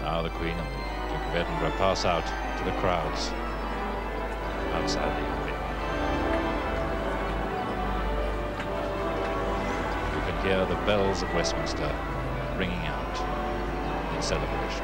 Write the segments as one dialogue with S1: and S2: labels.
S1: Now the Queen and the Duke of Edinburgh pass out to the crowds outside the Abbey. You can hear the bells of Westminster ringing out in celebration.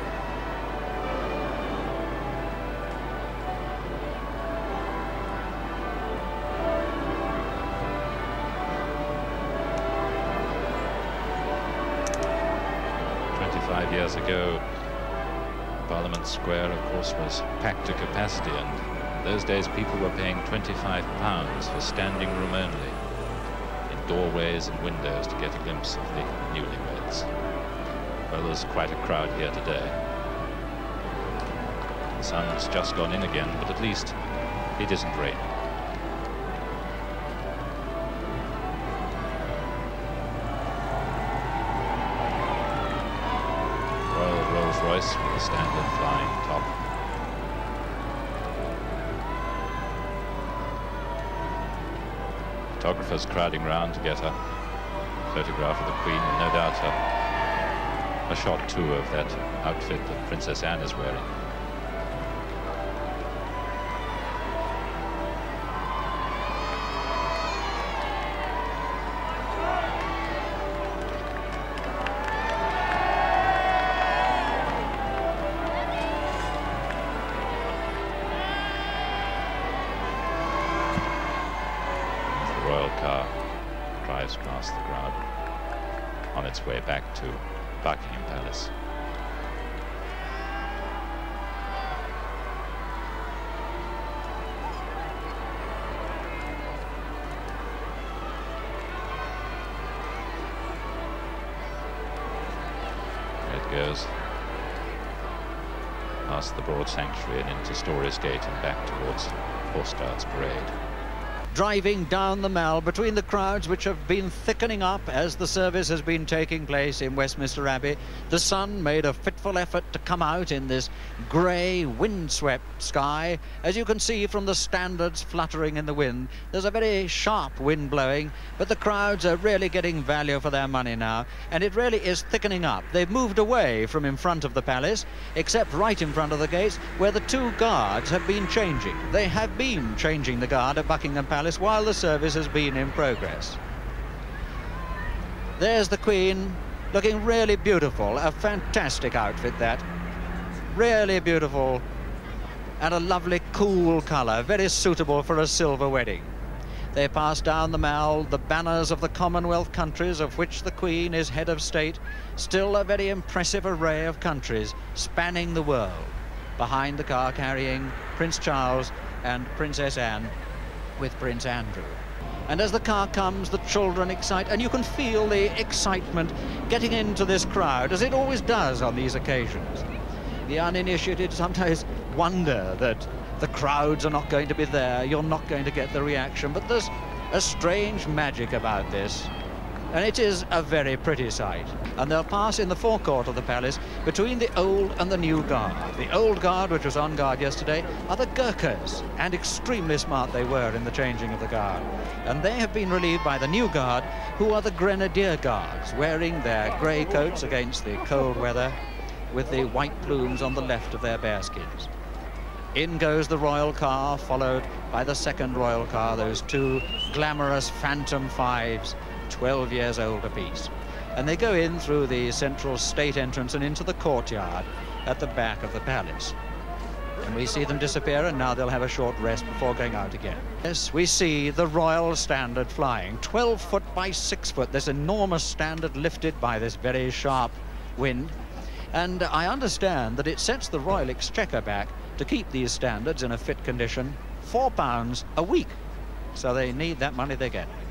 S1: Years ago, Parliament Square, of course, was packed to capacity, and in those days people were paying £25 for standing room only in doorways and windows to get a glimpse of the newlyweds. Well, there's quite a crowd here today. The sun's just gone in again, but at least it isn't raining. Royce with a standard flying top. Photographers crowding round to get a photograph of the Queen, and no doubt a shot too of that outfit that Princess Anne is wearing. Car drives past the crowd on its way back to Buckingham Palace. There it goes past the broad sanctuary and into Storey's Gate and back towards Horse Guards Parade.
S2: Driving down the Mall between the crowds which have been thickening up as the service has been taking place in Westminster Abbey. The sun made a fitful effort to come out in this grey, windswept sky. As you can see from the standards fluttering in the wind, there's a very sharp wind blowing, but the crowds are really getting value for their money now, and it really is thickening up. They've moved away from in front of the palace, except right in front of the gates, where the two guards have been changing. They have been changing the guard at Buckingham Palace while the service has been in progress. There's the Queen, looking really beautiful. A fantastic outfit, that. Really beautiful, and a lovely cool colour, very suitable for a silver wedding. They pass down the Mall, the banners of the Commonwealth countries, of which the Queen is head of state. Still a very impressive array of countries spanning the world. Behind the car carrying Prince Charles and Princess Anne, with Prince Andrew. And as the car comes, the children excite, and you can feel the excitement getting into this crowd, as it always does on these occasions. The uninitiated sometimes wonder that the crowds are not going to be there, you're not going to get the reaction, but there's a strange magic about this, and it is a very pretty sight. And they'll pass in the forecourt of the palace between the old and the new guard. The old guard, which was on guard yesterday, are the Gurkhas, and extremely smart they were in the changing of the guard. And they have been relieved by the new guard, who are the Grenadier Guards, wearing their grey coats against the cold weather, with the white plumes on the left of their bearskins. In goes the royal car, followed by the second royal car, those two glamorous Phantom 5s, 12 years old apiece. And they go in through the central state entrance and into the courtyard at the back of the palace. And we see them disappear, and now they'll have a short rest before going out again. Yes, we see the royal standard flying, 12 foot by 6 foot, this enormous standard lifted by this very sharp wind. And I understand that it sets the Royal Exchequer back to keep these standards in a fit condition £4 a week. So they need that money they get.